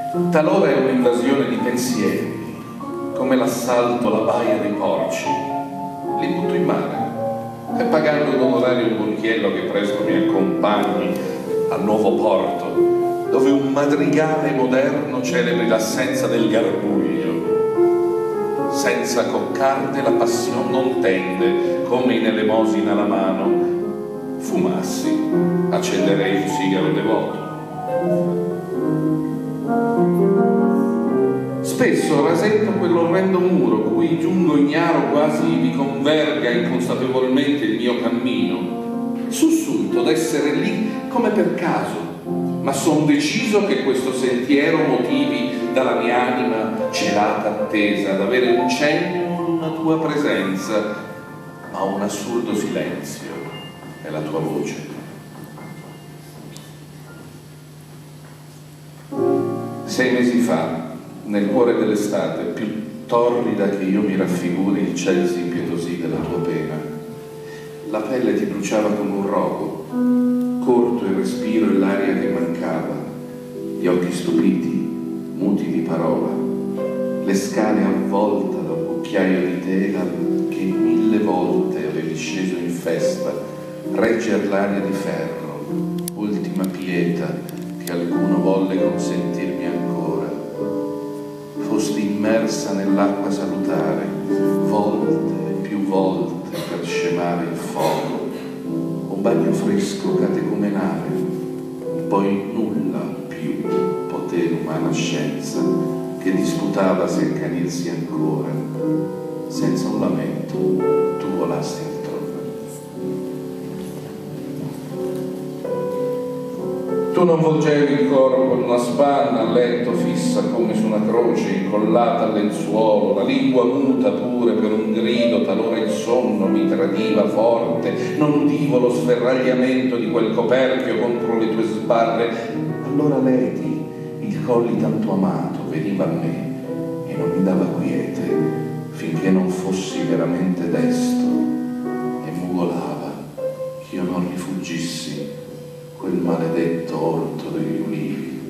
Talora è un'invasione di pensieri, come l'assalto alla baia dei porci. Li butto in mare e pagando d'onorario un borchiello che presto mi accompagni al nuovo porto, dove un madrigale moderno celebri l'assenza del garbuglio. Senza coccarde la passione non tende, come in elemosina la mano. Fumassi, accenderei un sigaro devoto. Spesso rasento quell'orrendo muro cui giungo ignaro, quasi vi converga inconsapevolmente il mio cammino. Sussulto d'essere lì come per caso, ma son deciso che questo sentiero motivi dalla mia anima celata attesa d'avere un cenno d'una tua presenza, ma un assurdo silenzio è la tua voce. 6 mesi fa, nel cuore dell'estate, più torrida che io mi raffiguri il Chelsea impietosì della tua pena, la pelle ti bruciava come un rogo, corto il respiro e l'aria che mancava, gli occhi stupiti, muti di parola, le scale avvolta da un cucchiaio di tela che 1000 volte avevi sceso in festa, regger l'aria di ferro, ultima pieta che alcuno volle consentirmi ancora. Fosti immersa nell'acqua salutare, volte e più volte per scemare il fuoco, un bagno fresco catecumenale, poi nulla più poté l'umana scienza che disputava se accanirsi ancora. Senza un lamento tu volasti altrove. Tu non volgevi il corpo in una spanna a letto fissa come su una croce incollata al lenzuolo, la lingua muta pure per un grido, talora il sonno mi tradiva forte, non udivo lo sferragliamento di quel coperchio contro le tue sbarre. Allora Leti, il colli tanto amato, veniva a me e non mi dava quiete finché non fossi veramente desto e mugolava ch'io non rifuggissi quel maledetto orto degli ulivi.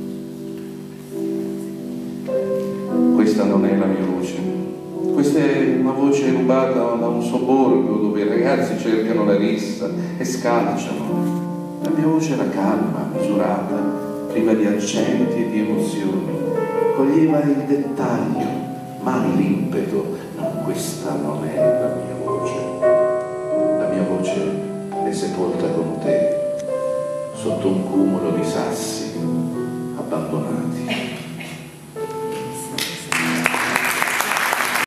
Questa non è la mia voce, questa è una voce rubata da un sobborgo dove i ragazzi cercano la rissa e scalciano. La mia voce era calma, misurata, priva di accenti e di emozioni, coglieva il dettaglio, mai l'impeto. No, questa non è la mia voce. La mia voce è sepolta con te sotto un cumulo di sassi abbandonati.